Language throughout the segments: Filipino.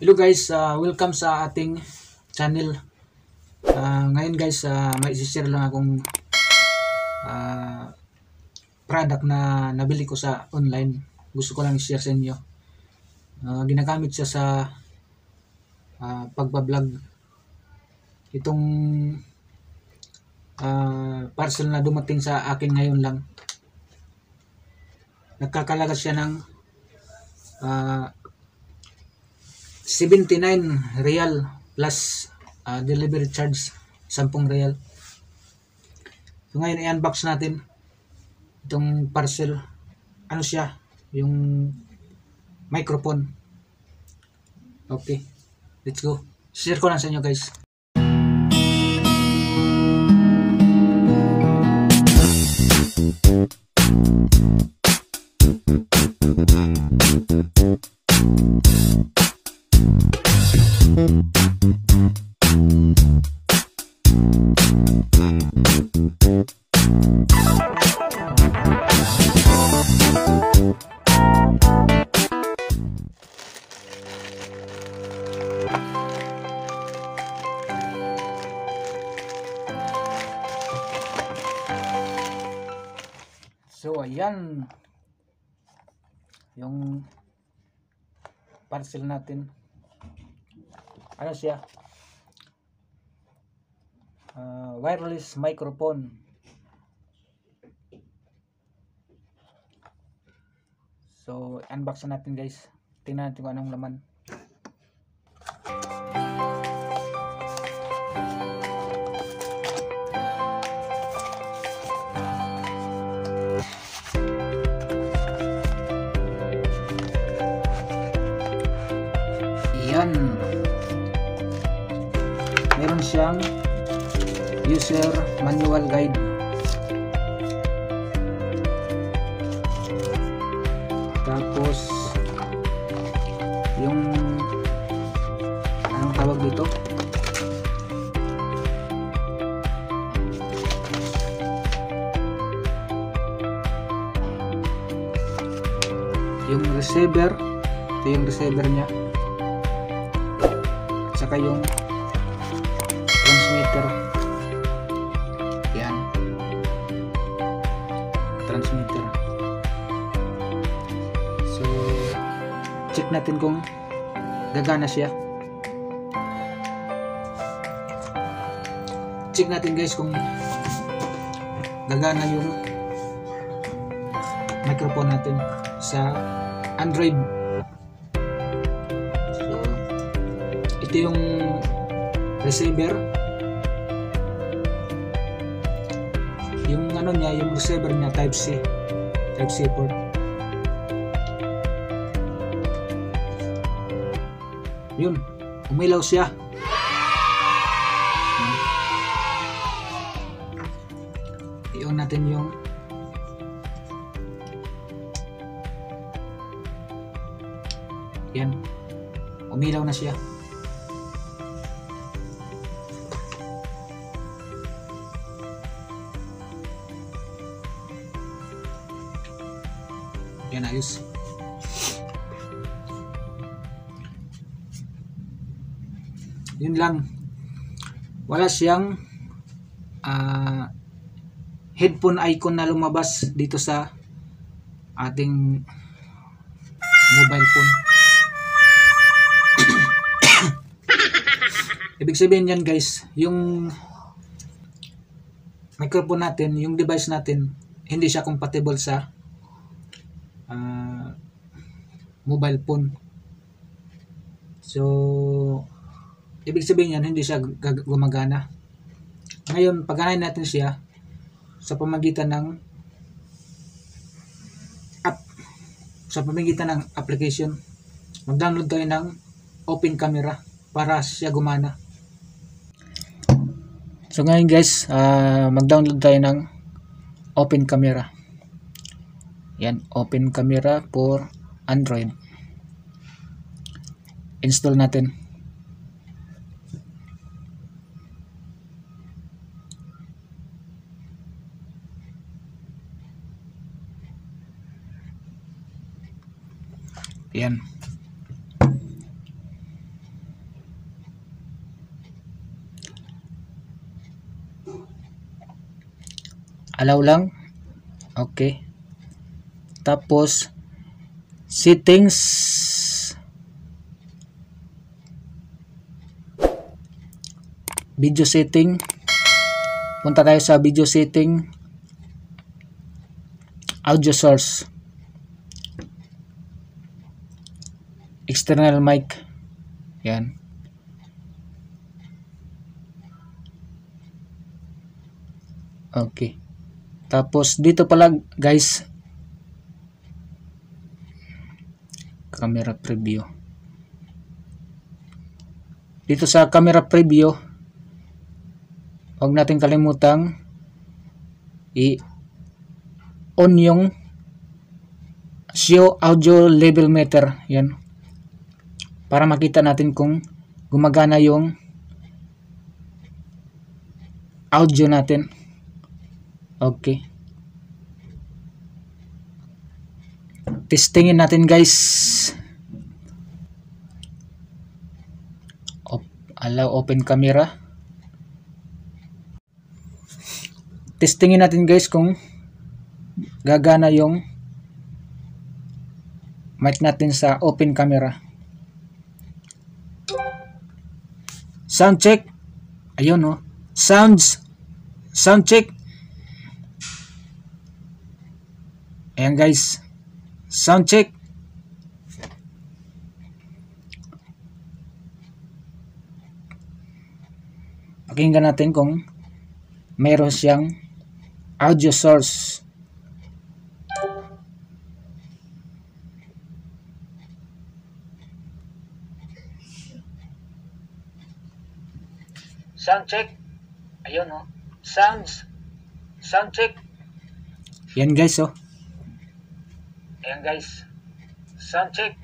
Hello guys, welcome sa ating channel. Ngayon guys, may isi-share lang akong product na nabili ko sa online. Gusto ko lang i-share sa inyo. Ginagamit siya sa pagbablog. Itong parcel na dumating sa akin ngayon lang. Nagkakalaga siya ng 79 real plus delivery charge 10 real. So ngayon i-unbox natin itong parcel. Ano siya? Yung microphone. Okay, let's go. Share ko lang sa inyo guys. So ayan yung parcel natin. Ano siya? Wireless microphone. So unbox natin guys. Tingnan natin kung anong laman. Yan. Meron siyang user manual guide. Tapos yung anong tawag dito? Yung receiver. Ito yung receiver niya. Saka yung transmitter. Yan. Transmitter. So, check natin kung gagana siya. Check natin guys kung gagana yung microphone natin sa Android. Ito yung receiver. Yung ano niya, yung receiver niya type C port. Yun, umilaw siya. I-on natin yung yan, umilaw na siya. Yan, ayos. Yun lang. Wala siyang headphone icon na lumabas dito sa ating mobile phone. Ibig sabihin yan guys, yung microphone natin, yung device natin, hindi siya compatible sa mobile phone. So ibig sabihin yan, hindi siya gumagana. Ngayon, pagganahin natin siya sa pamamagitan ng app, sa pamamagitan ng application. Mag-download tayo ng Open Camera para siya gumana. So ngayon guys, mag-download tayo ng Open Camera. Yan, Open Camera for Android. Install natin. Yan. allow lang. Okay. Tapos settings, video setting. Punta tayo sa video setting, audio source, external mic. Yan. Okay. Tapos dito pala guys, camera preview. Dito sa camera preview, huwag natin kalimutang i-on yung show audio level meter. Yan. Para makita natin kung gumagana yung audio natin. Okay. Testingin natin guys. Allow open camera. Testingin natin guys kung gagana yung mic natin sa open camera. Sound check. Ayun oh. Sound check. Ayan guys. Sound check. Pakinggan natin kung meron siyang audio source. Sound check. Ayun oh. Sound check. Yan guys oh. Ayan guys. Sound check.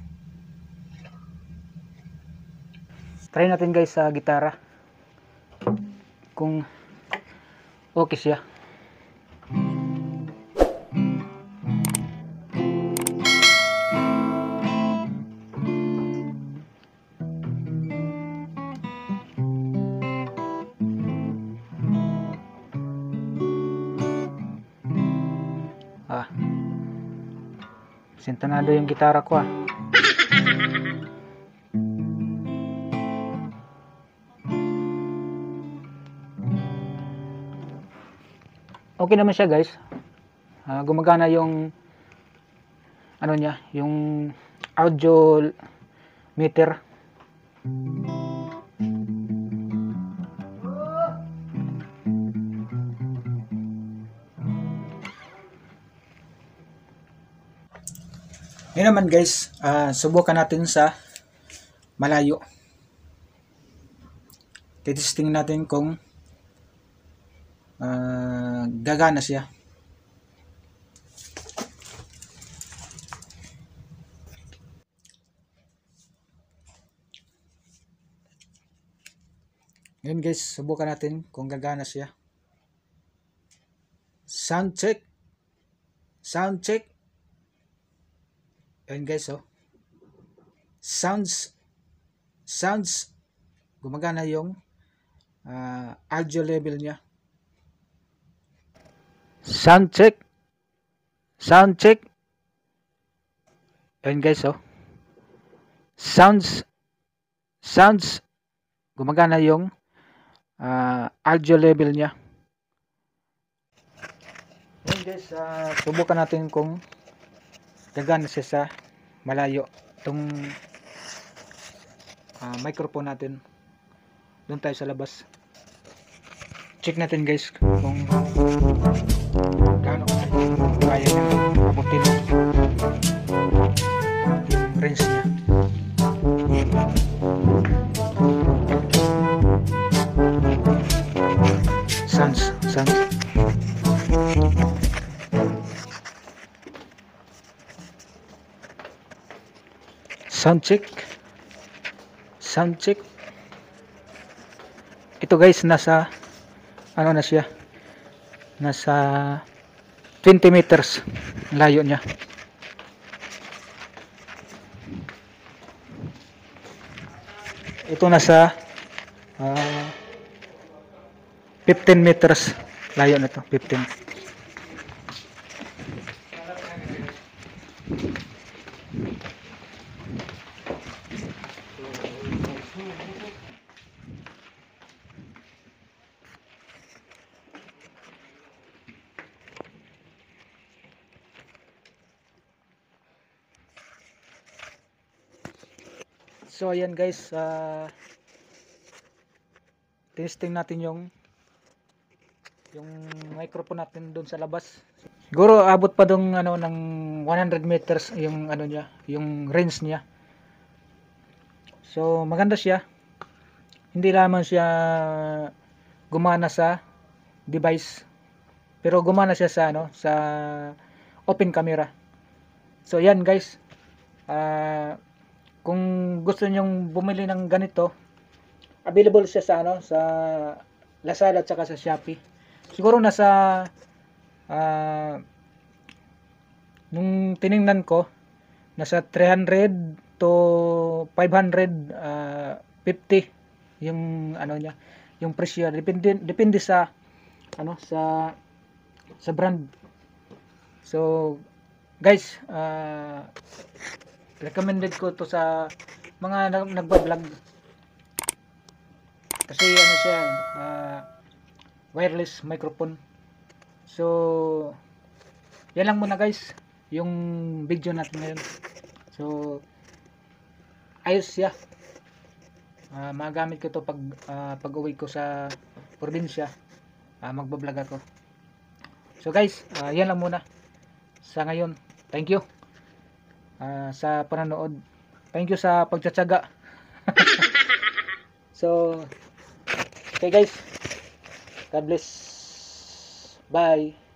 Try natin guys sa gitara. Kung okay siya. Sintanado yung gitara ko ah. Okay naman siya guys. Gumagana yung ano niya, yung audio meter. Ngayon naman guys, subukan natin sa malayo. Titesting natin kung gagana siya. Ngayon guys, subukan natin kung gagana siya. Sound check. Sound check. Ayun guys oh. Sounds. Gumagana yung audio level niya. Sound check. Ayun guys oh. Sounds. Gumagana yung audio level niya. Ayun guys, subukan natin kung gagana siya sa malayo. Itong microphone natin, doon tayo sa labas. Check natin guys kung gaano kaya niya abutin yung range niya. Sounds. Sound check. Ito guys, nasa ano na siya, nasa 20 meters layo niya. Ito nasa 15 meters layo na to. 15. So ayan guys, testing natin yung microphone natin doon sa labas. Siguro abot pa dong ano ng 100 meters yung ano niya, yung range niya. So maganda siya. Hindi lamang siya gumana sa device, pero gumana siya sa ano, sa open camera. So yan guys. Kung gusto niyo bumili ng ganito, available siya sa ano, sa Lazada at saka sa Shopee. Siguro nasa nung tiningnan ko, nasa 300 to 550 yung ano niya, yung presyo. Depende sa ano, sa brand. So guys, recommended ko to sa mga nagba-vlog kasi ano siya, wireless microphone. So yan lang muna guys yung video natin ngayon. So ayos siya, magamit ko to pag uwi ko sa probinsya, magbablog ako. So guys, yan lang muna sa ngayon. Thank you sa panonood. Thank you sa pagtsatsaga. So okay guys, God bless, bye.